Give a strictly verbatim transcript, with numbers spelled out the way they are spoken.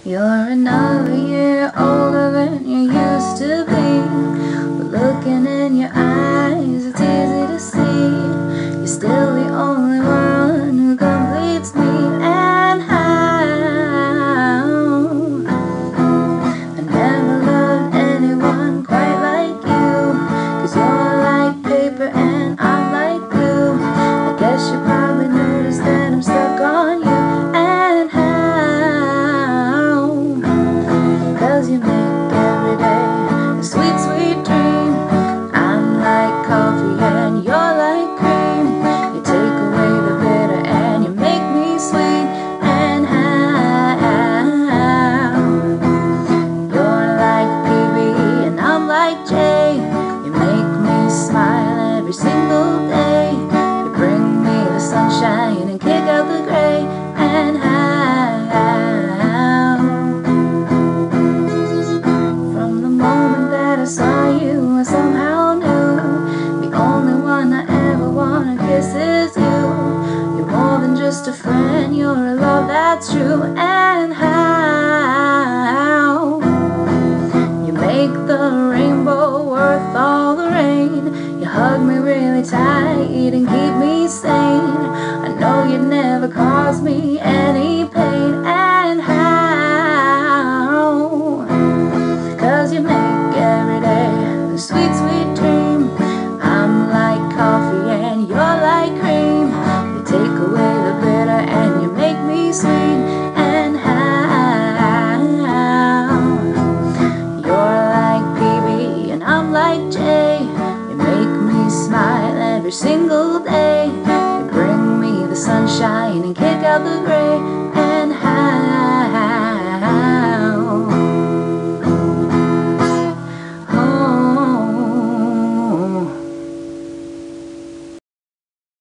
You're another year older than you used to be, but looking in your eyes, it's easy to see you're still the only one who completes me. And how I never loved anyone quite like you, 'cause you're like paper and I'm like glue. I guess you probably noticed that I'm stuck on you. And how you make every day a sweet, sweet dream. I'm like coffee and you're like cream. You take away the bitter and you make me sweet. And how you're like P B and I'm like J. You make me smile every single day. You bring me the sunshine and kick out the gray. And how I saw you, I somehow knew the only one I ever wanna kiss is you. You're more than just a friend, you're a love that's true. And how you make the rainbow worth all the rain. You hug me really tight and keep me sane. I know you'd never cause me any pain. And how, 'cause you make sweet, sweet dream. I'm like coffee and you're like cream. You take away the bitter and you make me sweet. And how you're like P B and I'm like J. You make me smile every single day. You bring me the sunshine and kick out the gray.